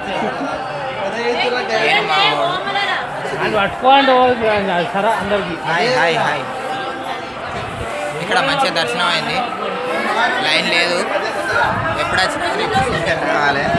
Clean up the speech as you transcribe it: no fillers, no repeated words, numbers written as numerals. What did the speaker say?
పట్టుకోండి సరే అందరికి. Hi hi hi. ఇక్కడ మంచిగా దర్శనం అయింది, లైన్ లేదు. ఎప్పుడు వచ్చినా కావాలి.